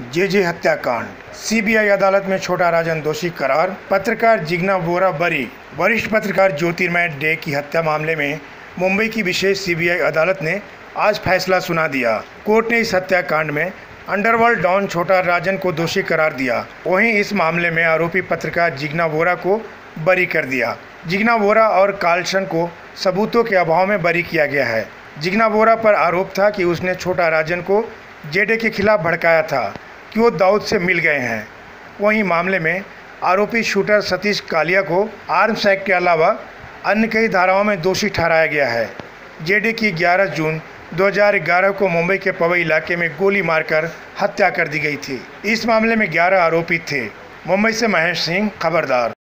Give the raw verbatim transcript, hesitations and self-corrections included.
जे जे हत्याकांड, सीबीआई अदालत में छोटा राजन दोषी करार, पत्रकार जिग्ना बोरा बरी। वरिष्ठ पत्रकार ज्योतिर्मय डे की हत्या मामले में मुंबई की विशेष सीबीआई अदालत ने आज फैसला सुना दिया। कोर्ट ने इस हत्याकांड में अंडरवर्ल्ड डॉन छोटा राजन को दोषी करार दिया। वहीं इस मामले में आरोपी पत्रकार जिग्ना बोरा को बरी कर दिया। जिग्ना बोरा और कार्लसन को सबूतों के अभाव में बरी किया गया है। जिग्ना बोरा पर आरोप था कि उसने छोटा राजन को जेडे के खिलाफ भड़काया था कि वो दाऊद से मिल गए हैं। वहीं मामले में आरोपी शूटर सतीश कालिया को आर्म्स एक्ट के अलावा अन्य कई धाराओं में दोषी ठहराया गया है। जेडे की ग्यारह जून दो हज़ार ग्यारह को मुंबई के पवई इलाके में गोली मारकर हत्या कर दी गई थी। इस मामले में ग्यारह आरोपी थे। मुंबई से महेश सिंह, खबरदार।